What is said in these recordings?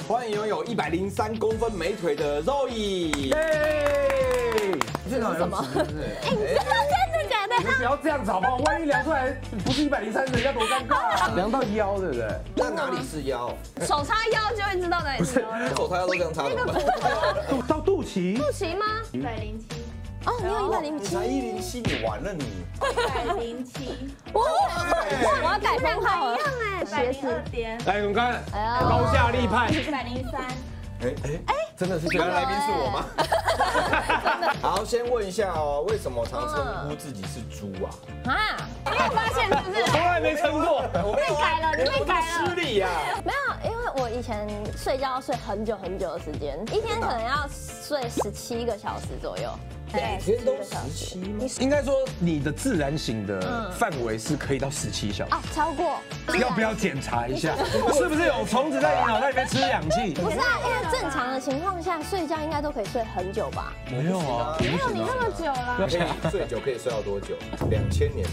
欢迎拥有103公分美腿的 Zoe。 现场有什么？ 哎，你真的假的？ 你们不要这样子好不好？万一量出来不是103，人家多尴尬。量到腰，对不对？ 那哪里是腰？ 手叉腰就会知道哪里是腰。 手叉腰都这样叉怎么办？ 到肚脐。 肚脐吗 107。 哦，你有你才 107。 107，你完了你。 107。 哇，我要改封号了。 102点。 来，我们看高下立判。 103。 真的是这样？来宾是我吗？好，先问一下哦，为什么常称呼自己是猪啊？ 啊，你有发现是不是？ 从来没称过。 我被改了，你被改了。 失礼呀。 没有，因为我以前睡觉要睡很久很久的时间，一天可能要睡17个小时左右。 每天都17吗？ 应该说你的自然醒的范围是可以到17小时。 哦，超过。 要不要检查一下，是不是有虫子在你脑袋里面吃氧气？ 不是啊，因为正常的情况下睡觉应该都可以睡很久吧？ 没有啊， 没有你那么久啦。 可以最久可以睡到多久？2000年。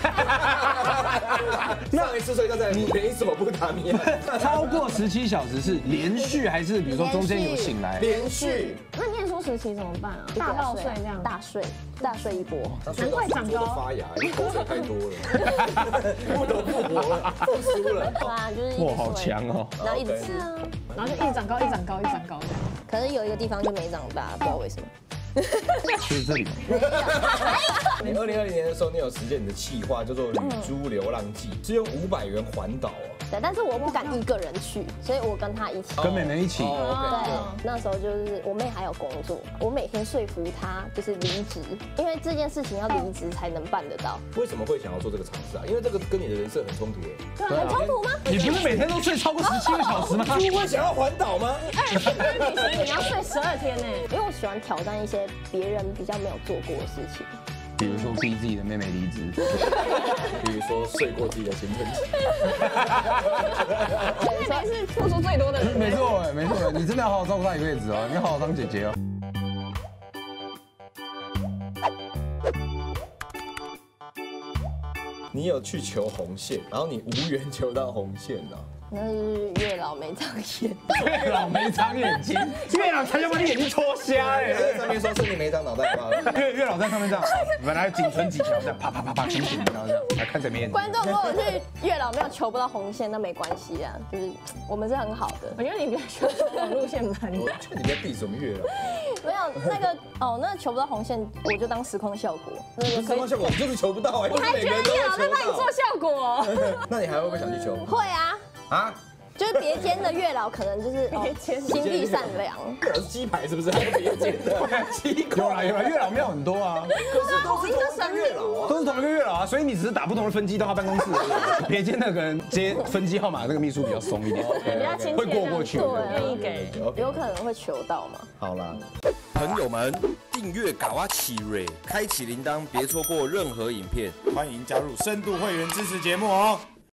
上一次睡觉在美索不达米亚。 超过17小时是连续还是比如说中间有醒来？ 连续。 那念书时期怎么办啊？大爆睡这样，大睡一波。 难怪长高。 发芽，因为口水太多了，不得不活了，不输了。 对啊，就是哇，好强哦！ 然后一直吃啊， 然后就一直长高，一直长高，一直长高这样。 可是有一个地方就没长大，不知道为什么。 就是这里吗？ 你2020年的时候，你有实践你的企划叫做“旅猪流浪记”，是用500元环岛哦。 对，但是我不敢一个人去，所以我跟他一起。 跟妹妹一起。 对，那时候就是我妹还有工作，我每天说服她就是离职，因为这件事情要离职才能办得到。 为什么会想要做这个尝试啊？因为这个跟你的人设很冲突耶。 对，很冲突吗？ 你不是每天都睡超过17个小时吗？ 猪会想要环岛吗 20天旅行你要睡12天呢，因为我喜欢挑战一些别人比较没有做过的事情。 比如说逼自己的妹妹离职， 比如说睡过自己的青春期。 妹妹是付出最多的人。 没错没错，你真的要好好照顾她一辈子哦，你要好好当姐姐哦。 你有去求红线，然后你无缘求到红线呢？ 那是月老没长眼。 月老没长眼睛，月老才要把你眼睛戳瞎哎！ 在上面说是你没长脑袋瓜。 月老在上面这样，本来仅存几条这样，啪啪啪啪，紧紧，然后这样来看谁没眼睛。 观众如果是月老没有求不到红线，那没关系啊，就是我们是很好的。 我觉得你比较喜欢走路线蛮。 你在避什么月老？ 没有那个哦，那求不到红线，我就当实况效果。 实况效果就是求不到哎。 你还觉得月老在帮你做效果？ 那你还会不会想去求？ 会啊。啊？就是别间的月老可能就是心地善良。 是鸡排是不是？还有别间的鸡块？ 有啦，月老庙很多啊。 可是都是同一个月老啊， 都是同一个月老啊，所以你只是打不同的分机到他办公室。别间那个人接分机号码那个秘书比较松一点，会过去， 愿意给， 有可能会求到嘛。 好啦，朋友们，订阅嘎哇奇瑞，开启铃铛，别错过任何影片。 欢迎加入深度会员支持节目哦。